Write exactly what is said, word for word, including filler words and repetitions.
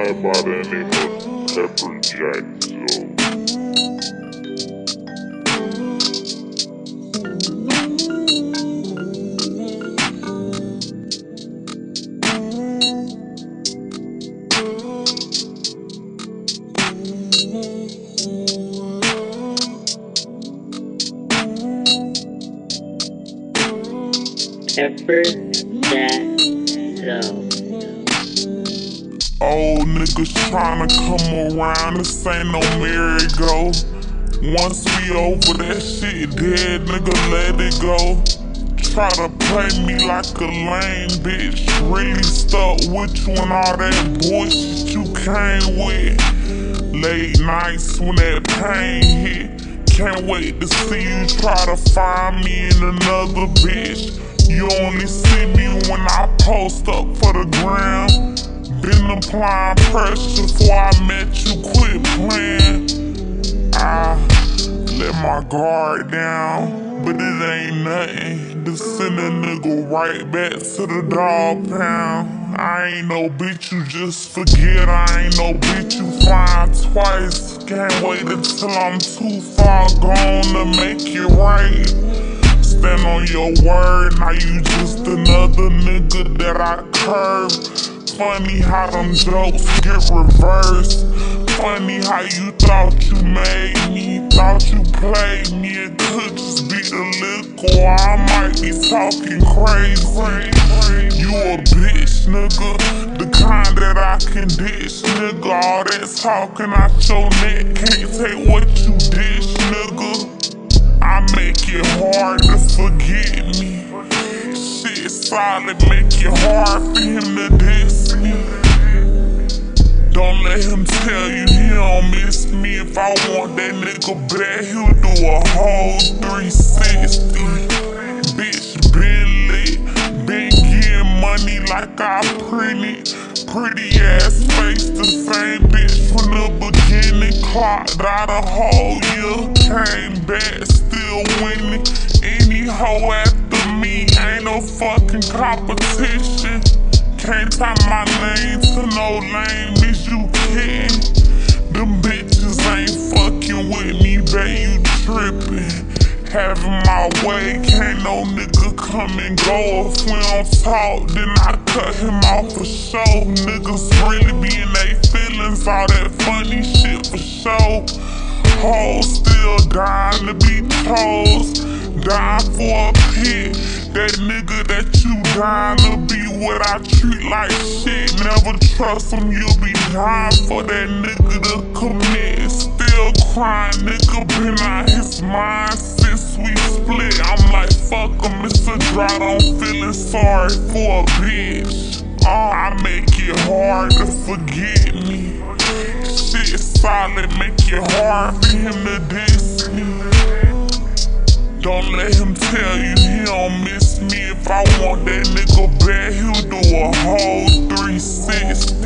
guy by the name of Pepper Jack. Pepper Jack Joe. Old niggas tryna come around, this ain't no merry-go. Once we over that shit dead, nigga, let it go. Try to play me like a lame bitch, really stuck with you and all that bullshit you came with. Late nights when that pain hit, can't wait to see you try to find me in another bitch. You only see me when I post up for the gram. Been applying pressure before I met you, quit playing. I let my guard down, but it ain't nothing to send a nigga right back to the dog pound. I ain't no bitch you just forget, I ain't no bitch you find twice. Can't wait until I'm too far gone to make it right. Stand on your word, now you just another nigga that I curb. Funny how them jokes get reversed. Funny how you thought you made me, thought you played me. It could just be the liquor, or I might be talking crazy. You a bitch, nigga, the kind that I can dish, nigga. All that talking out your neck can't take what you dish, nigga. I make it hard to forget me. Shit solid, make it hard for him to diss me. Don't let him tell you he don't miss me. If I want that nigga back, he'll do a whole three sixty. Bitch been lit, been getting money like I printed. Pretty ass face, the same bitch from the beginning. Clocked out a whole year, came back, still winning. Any hoe after me ain't no fucking competition. Can't tie my name to no lame, is you kidding? Them bitches ain't fucking with me, babe, you trippin'. Having my way, can't no nigga come and go. If we don't talk, then I cut him off for show. Niggas really be in they feelings, all that funny shit for show. Hoes still dying to be chose, dying for a pit. That nigga that you dying to be what I treat like shit. Never trust him, you'll be dying for that nigga to commit. Still crying, nigga been out his mind since we split. I'm like, fuck him, it's a drought, I'm feeling sorry for a bitch. Uh, I make it hard to forget me. Shit solid, make it hard for him to diss me. Don't let him tell you he don't miss me. If I want that nigga back, he'll do a whole three sixty.